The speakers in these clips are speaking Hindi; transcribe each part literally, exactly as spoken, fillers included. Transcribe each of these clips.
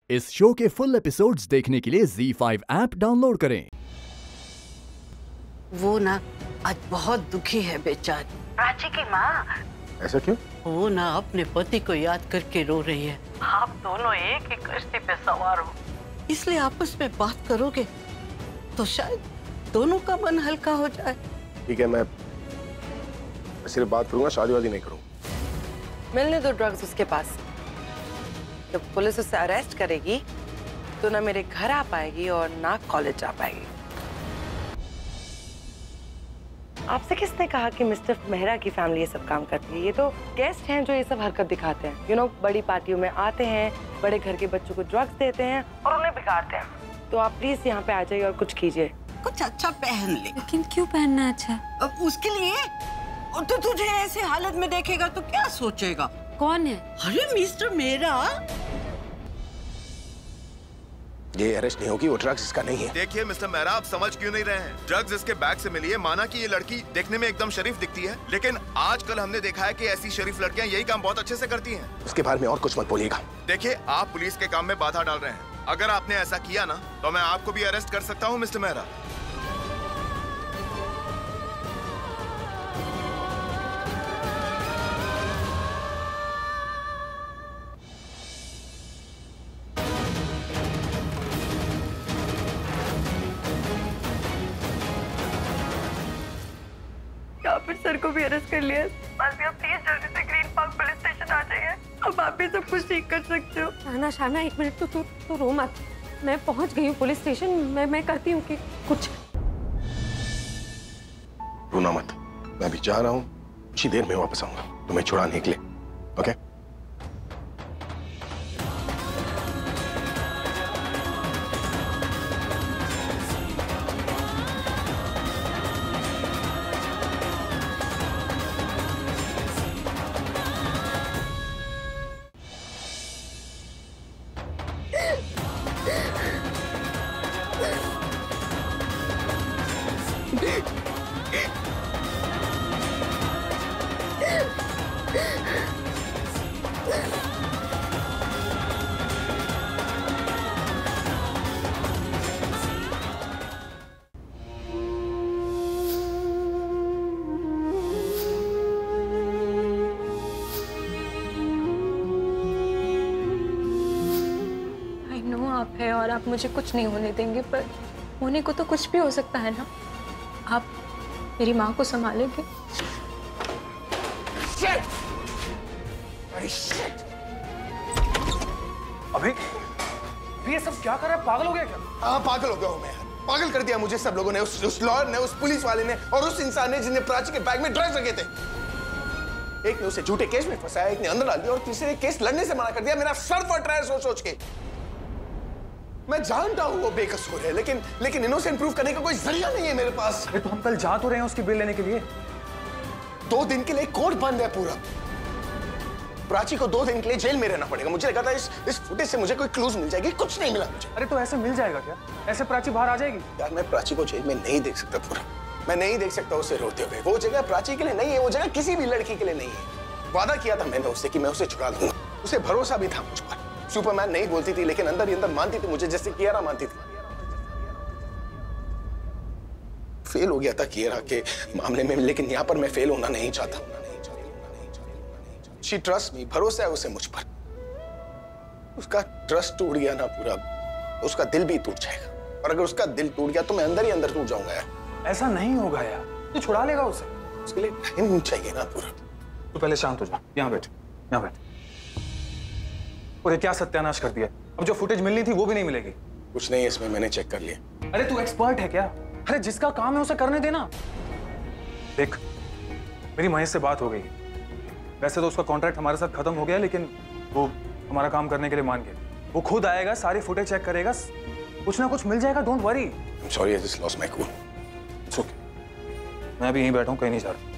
इस शो के फुल एपिसोड्स देखने के लिए ज़ी फाइव ऐप डाउनलोड करें। वो ना आज बहुत दुखी है बेचारी, प्राची की माँ। ऐसा क्यों? वो ना अपने पति को याद करके रो रही है। आप दोनों एक ही कश्ती पे सवार हो, इसलिए आपस में बात करोगे तो शायद दोनों का मन हल्का हो जाए। ठीक है, मैं सिर्फ बात करूंगा, शादी वादी नहीं करूंगा। मिलने दो ड्रग्स उसके पास। जब पुलिस उसे अरेस्ट करेगी तो ना मेरे घर आ पाएगी और ना कॉलेज जा पाएगी। आपसे किसने कहा कि मिस्टर मेहरा की फैमिली ये सब काम करती है? ये तो गेस्ट हैं जो ये सब हरकत दिखाते हैं। यू नो, बड़ी पार्टियों में आते हैं, बड़े घर के बच्चों को ड्रग्स देते हैं और उन्हें बिगाड़ते हैं। तो आप प्लीज यहाँ पे आ जाइए और कुछ कीजिए। कुछ अच्छा पहन ले। लेकिन क्यों पहनना अच्छा? अब उसके लिए और तो तुझे ऐसे हालत में देखेगा तो क्या सोचेगा? कौन है? अरे मिस्टर मेहरा। ये अरेस्ट नहीं होगी, वो ड्रग्स इसका नहीं है। देखिए मिस्टर मेहरा, आप समझ क्यों नहीं रहे हैं? ड्रग्स इसके बैग से मिली है। माना कि ये लड़की देखने में एकदम शरीफ दिखती है, लेकिन आजकल हमने देखा है कि ऐसी शरीफ लड़कियां यही काम बहुत अच्छे से करती हैं। उसके बारे में और कुछ मत बोलिएगा। देखिए, आप पुलिस के काम में बाधा डाल रहे हैं। अगर आपने ऐसा किया ना तो मैं आपको भी अरेस्ट कर सकता हूँ मिस्टर मेहरा। या फिर सर को भी अरेस्ट कर लिया। बस भी आप प्लीज जल्दी से ग्रीन पार्क पुलिस स्टेशन आ जाइए। अब आप भी सब कुछ ठीक कर सकते हो। शाना शाना एक मिनट, तो तू तू रो मत। मैं पहुंच गई हूँ पुलिस स्टेशन। मैं मैं करती हूँ कि कुछ। रोना मत, मैं भी जा रहा हूँ। कुछ ही देर में वापस आऊंगा तुम्हें छुड़ाने के लिए। ओके? आप है और आप मुझे कुछ नहीं होने देंगे, पर होने को तो कुछ भी हो सकता है ना। आप मेरी माँ को संभालेंगे। अभी ये सब क्या कर रहा है? पागल हो गया क्या? हाँ, पागल हो गया हूँ मैं। पागल कर दिया मुझे सब लोगों ने, उस, उस लॉयर ने, उस पुलिस वाले ने और उस इंसान ने जिसने प्राची के बैग में ड्रग्स रखे थे। एक ने उसे झूठे केस में फंसाया, एक ने अंदर डाल दिया और तीसरे ने केस लड़ने से मना कर दिया। मेरा सर फट रहा है सोच सोच के। मैं जानता हूँ वो बेकसूर है, लेकिन लेकिन इनोसेंट प्रूफ करने का कोई जरिया नहीं है मेरे पास। अरे तो हम कल जा तो रहे हैं उसकी बिल लेने के लिए। दो दिन के लिए कोर्ट बंद है पूरा। प्राची को दो दिन के लिए जेल में रहना पड़ेगा। मुझे लगा था इस इस फुटेज से मुझे कोई क्लूज मिल जाएगी, कुछ नहीं मिला मुझे। अरे तो ऐसे मिल जाएगा क्या? ऐसे प्राची बाहर आ जाएगी? यार, मैं प्राची को जेल में नहीं देख सकता पूरा। मैं नहीं देख सकता उसे रोते हुए। वो जगह प्राची के लिए नहीं है, वो जगह किसी भी लड़की के लिए नहीं है। वादा किया था मैंने उससे कि मैं उसे छुड़ा लूंगा। उसे भरोसा भी था मुझ पर। सुपरमैन नहीं बोलती थी, लेकिन अंदर ही अंदर मानती थी मुझे, जैसे कियारा मानती थी। फेल हो गया था कियारा के मामले में, लेकिन यहां पर मैं फेल होना नहीं चाहता। शी ट्रस्ट मी, भरोसा है उसे मुझ पर। उसका ट्रस्ट टूट गया ना पूरा, उसका दिल भी टूट जाएगा। और अगर उसका दिल टूट गया तो मैं अंदर ही अंदर टूट जाऊंगा यार। ऐसा नहीं होगा यार, तू छुड़ा लेगा उसे। उसके लिए टाइम चाहिए ना पूरा। तू पहले शांत हो जा। यहाँ बैठ, यहाँ बैठ। और क्या सत्यानाश कर दिया? अब जो फुटेज मिलनी थी वो भी नहीं मिलेगी। कुछ नहीं, इसमें मैंने चेक कर लिया। अरे तू एक्सपर्ट है क्या? अरे जिसका काम है उसे करने देना। देख, मेरी महेश से बात हो गई। वैसे तो उसका कॉन्ट्रैक्ट हमारे साथ खत्म हो गया, लेकिन वो हमारा काम करने के लिए मान गया। वो खुद आएगा, सारी फुटेज चेक करेगा, कुछ ना कुछ मिल जाएगा। Don't worry. I am sorry, I just lost my cool. It's okay, मैं भी यहीं बैठा हूं, कहीं नहीं जा रहा।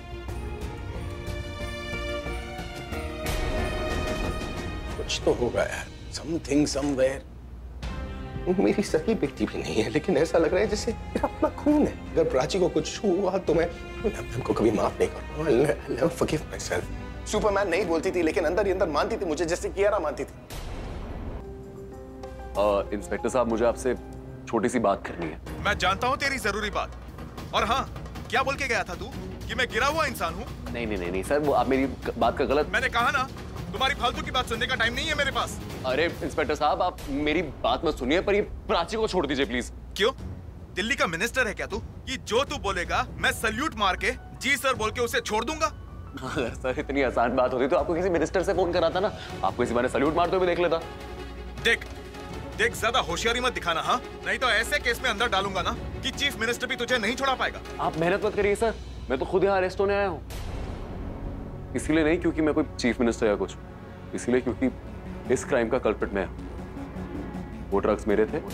कुछ तो होगा यार, समथिंग समवेयर। वो मेरी सगी बेटी भी नहीं है, लेकिन ऐसा लग रहा है जैसे मेरा अपना खून है। अगर प्राची को कुछ हुआ तो मैं उनको कभी माफ नहीं करूंगा। I'll never forgive myself. Superman नहीं बोलती थी, लेकिन अंदर ही अंदर मानती थी मुझे, जैसे कियारा मानती थी। इंस्पेक्टर साहब, मुझे आपसे छोटी सी बात करनी है। मैं जानता हूँ तेरी जरूरी बात। और हाँ, क्या बोल के गया था तू कि मैं गिरा हुआ इंसान हूँ? नहीं नहीं नहीं नहीं सर, वो आप मेरी बात का गलत। मैंने कहा ना, तुम्हारी फालतू की बात सुनने का टाइम नहीं है मेरे पास। अरे इंस्पेक्टर साहब, आप मेरी बात मत सुनिए, पर ये प्राची को छोड़ दीजिए प्लीज। क्यों? दिल्ली का मिनिस्टर है क्या तू कि जो तू बोलेगा मैं सल्यूट मार के जी सर बोल के उसे छोड़ दूंगा? अगर सर इतनी आसान बात होती तो आपको किसी मिनिस्टर से फोन कराता ना, आपको इसी बारे सल्यूट मारते हुए देख लेता। देख देख ज्यादा होशियारी मत दिखाना, हाँ? नहीं तो ऐसे केस में अंदर डालूंगा ना कि चीफ मिनिस्टर भी तुझे नहीं छोड़ा पाएगा। आप मेहनत मत करिए सर, मैं तो खुद यहाँ अरेस्ट होने आया हूँ। इसीलिए नहीं क्योंककुछ चीफ मिनिस्टर या कुछ, इसीलिए क्योंकि इस क्राइम का कल्प्रिट मैं हूं। वो ड्रग्स मेरे थे।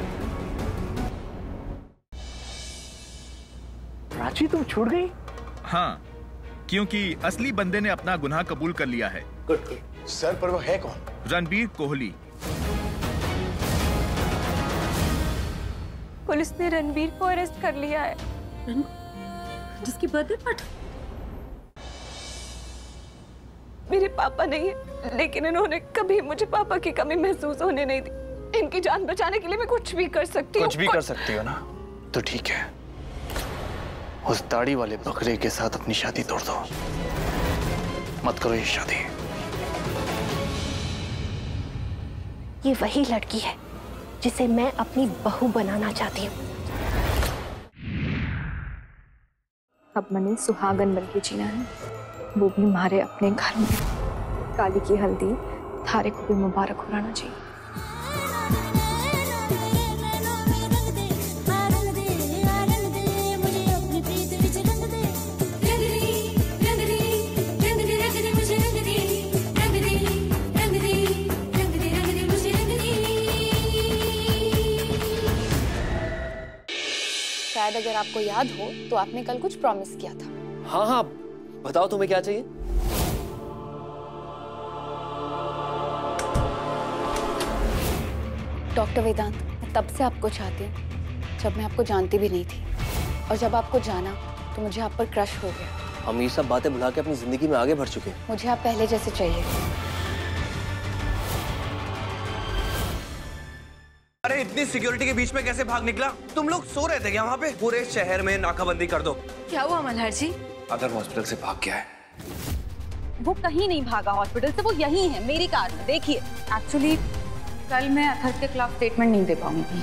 प्राची तुम छूट गई? हाँ, क्योंकि असली बंदे ने अपना गुनाह कबूल कर लिया है। Good good. सर, पर वो है कौन? रणबीर कोहली। पुलिस ने रणबीर को अरेस्ट कर लिया है। जिसकी बर्थडे पार्टी? मेरे पापा नहीं है, लेकिन इन्होंने कभी मुझे पापा की कमी महसूस होने नहीं दी। इनकी जान बचाने के लिए मैं कुछ भी कर सकती हूँ। कुछ भी कर सकती हो ना? तो ठीक है, उस दाढ़ी वाले बकरे के साथ अपनी शादी तोड़ दो। मत करो ये शादी। ये वही लड़की है जिसे मैं अपनी बहू बनाना चाहती हूँ। अब मैंने सुहागन बन के जीना है, वो भी हमारे अपने घर में। काली की हल्दी थारे को भी मुबारक हो रहना चाहिए। शायद अगर आपको याद हो तो आपने कल कुछ प्रॉमिस किया था। हाँ हाँ, बताओ तुम्हें क्या चाहिए? डॉक्टर वेदांत, मैं तब से आपको चाहती हूँ जब मैं आपको जानती भी नहीं थी, और जब आपको जाना तो मुझे आप पर क्रश हो गया। हम ये सब बातें भुला के अपनी जिंदगी में आगे बढ़ चुके हैं। मुझे आप पहले जैसे चाहिए। अरे इतनी सिक्योरिटी के बीच में कैसे भाग निकला? तुम लोग सो रहे थे क्या वहाँ पे? पूरे शहर में नाकाबंदी कर दो। क्या हुआ मल्हार जी? अगर हॉस्पिटल से भाग गया है। वो कहीं नहीं भागा हॉस्पिटल से, वो यहीं है मेरी कार में। देखिए, एक्चुअली कल मैं अथर्व के खिलाफ स्टेटमेंट नहीं दे पाऊंगी।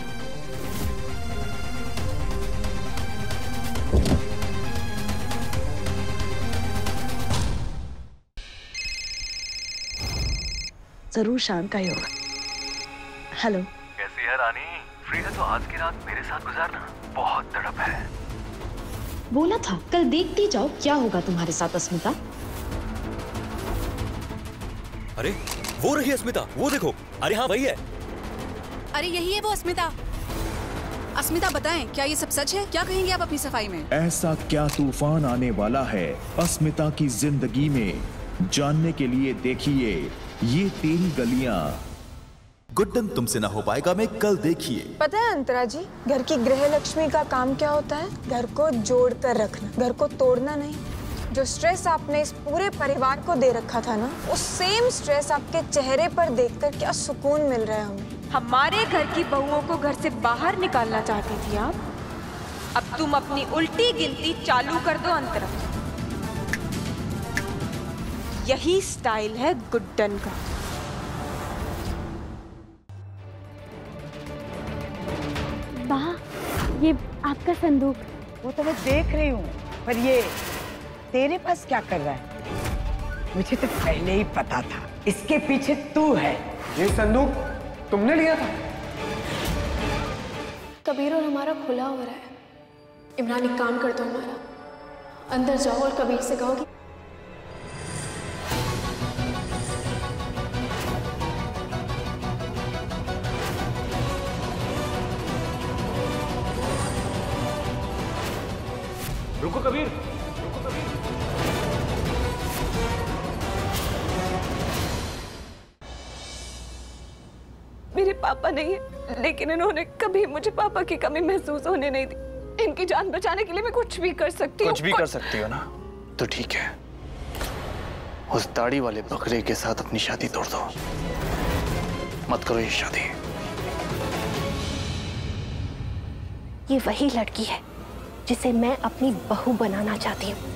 जरूर शाम का ही होगा। हेलो, कैसी है रानी? फ्री है तो आज की रात मेरे साथ गुजारना, बहुत तड़प है। बोला था कल देखती जाओ क्या होगा तुम्हारे साथ अस्मिता। अरे वो रही अस्मिता, वो देखो। अरे हाँ वही है। अरे यही है वो अस्मिता। अस्मिता बताएं, क्या ये सब सच है? क्या कहेंगे आप अपनी सफाई में? ऐसा क्या तूफान आने वाला है अस्मिता की जिंदगी में, जानने के लिए देखिए ये तेरी गलियां। गुड्डन तुमसे ना हो पाएगा में कल देखिए। पता है अंतरा जी, घर की गृह लक्ष्मी का काम क्या होता है? घर को जोड़ कर रखना, घर को तोड़ना नहीं। जो स्ट्रेस आपने इस पूरे परिवार को दे रखा था ना, उस सेम स्ट्रेस आपके चेहरे पर देखकर क्या सुकून मिल रहा है हमें। हमारे घर की बहुओं को घर से बाहर निकालना चाहती थी आप, अब तुम अपनी उल्टी गिनती चालू कर दो अंतरा। यही स्टाइल है गुड्डन का। वाह, ये आपका संदूक। वो तो मैं देख रही हूँ, पर ये तेरे पास क्या कर रहा है? मुझे तो पहले ही पता था इसके पीछे तू है। ये संदूक तुमने लिया था? कबीर और हमारा खुला हो रहा है। इमरान एक काम कर दो हमारा, अंदर जाओ और कबीर से कहो कि रुको कबीर, मेरे पापा नहीं है, लेकिन इन्होंने कभी मुझे पापा की कमी महसूस होने नहीं दी। इनकी जान बचाने के लिए मैं कुछ भी कर सकती हूँ। कुछ भी कर सकती हो ना? तो ठीक है, उस दाढ़ी वाले बकरे के साथ अपनी शादी तोड़ दो। मत करो ये शादी। ये वही लड़की है जिसे मैं अपनी बहू बनाना चाहती हूँ।